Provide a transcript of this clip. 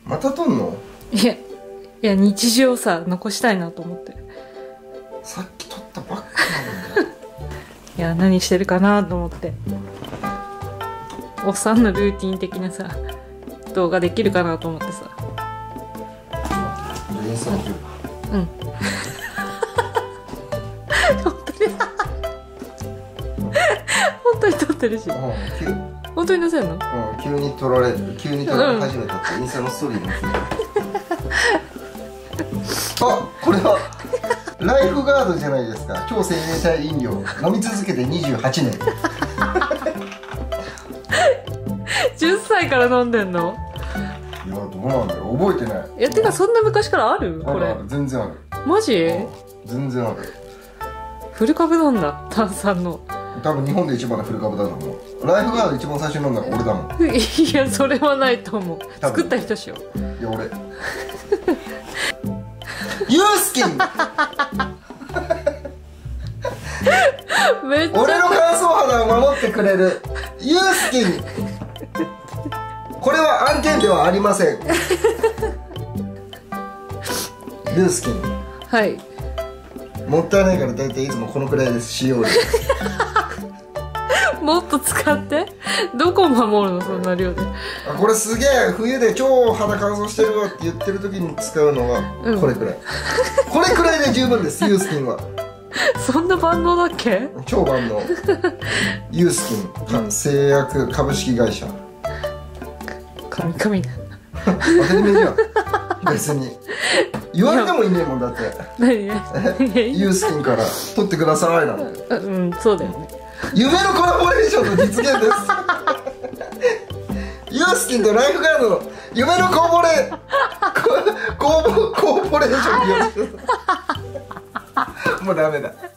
また撮んの？ いや日常さ残したいなと思って。 さっき撮ったばっかなんだよ。 いや何してるかなと思って、おっさんのルーティン的なさ動画できるかなと思ってさ。 インスタのうん。本当に撮ってるし。本当に載せるの？ うん、急に撮られ始めたってインスタのストーリーに載せる。あ、これはライフガードじゃないですか。超生命体飲料飲み続けて28年。 10歳から飲んでんの？ いや、どうなんだよ、覚えてない。 いや、てかそんな昔からある？これ。 ある、全然ある。 マジ？ 全然ある。 フル株なんだ、炭酸の。 多分日本で一番のフル株だと思う。ライフガード一番最初に飲んだの俺だもん。 いや、それはないと思う。作った人しよ。 いや、俺ユースキン。 めっちゃ俺の乾燥肌を守ってくれるユースキン。これは案件ではありません。ユースキン。 はい。 もったいないから大体いつもこのくらいです、使用量。 もっと使って。どこ守るのそんな量で。 あ、これすげえ冬で超肌乾燥してるわって言ってる時に使うのはこれくらい、これくらいで十分です。ユースキンはそんな万能だっけ？ 超万能。ユースキン製薬株式会社。 神当たり前じゃん。別に言われてもいねえもんだって。 何？ ユースキンから取ってくださいなんて。 うん、そうだよね。 夢のコラボレーションの実現です。ユースキンとライフガードの夢のコーポレーションによる。もうダメだ。